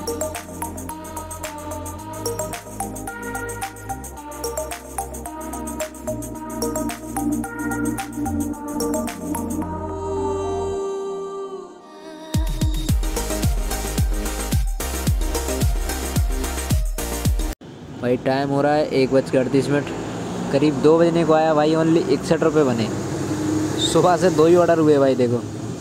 भाई टाइम हो रहा है 1:38। करीब 2 बजने को आया भाई, ओनली 61 रुपये बने। सुबह से 2 ही ऑर्डर हुए भाई देखो।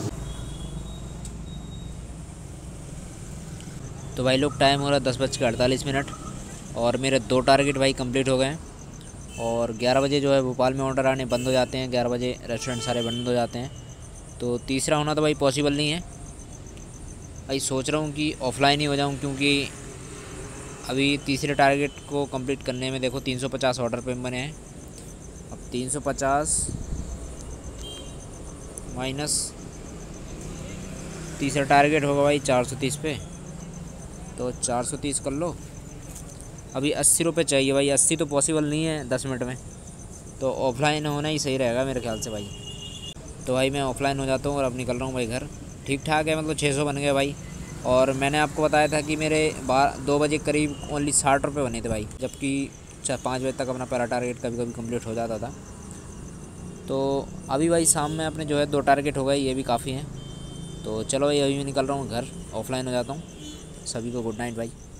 तो भाई लोग टाइम हो रहा है 10:48 और मेरे 2 टारगेट भाई कंप्लीट हो गए हैं। और 11 बजे जो है भोपाल में ऑर्डर आने बंद हो जाते हैं, 11 बजे रेस्टोरेंट सारे बंद हो जाते हैं। तो तीसरा होना तो भाई पॉसिबल नहीं है भाई। सोच रहा हूँ कि ऑफ़लाइन ही हो जाऊँ, क्योंकि अभी तीसरे टारगेट को कंप्लीट करने में देखो 350 ऑर्डर पे बने हैं। अब 350 माइनस तीसरा टारगेट होगा भाई 430 पे, तो 430 कर लो। अभी 80 रुपये चाहिए भाई, 80 तो पॉसिबल नहीं है 10 मिनट में, तो ऑफ़लाइन होना ही सही रहेगा मेरे ख्याल से भाई। तो भाई मैं ऑफ़लाइन हो जाता हूँ और अब निकल रहा हूँ भाई घर। ठीक ठाक है, मतलब 600 बन गए भाई। और मैंने आपको बताया था कि मेरे 2 बजे करीब ओनली 60 रुपये बने थे भाई, जबकि 5 बजे तक अपना पहला टारगेट कभी कभी कंप्लीट हो जाता था। तो अभी भाई शाम में अपने जो है 2 टारगेट हो गए, ये भी काफ़ी हैं। तो चलो भाई अभी मैं निकल रहा हूँ घर, ऑफ़लाइन हो जाता हूँ। सभी को गुड नाइट भाई।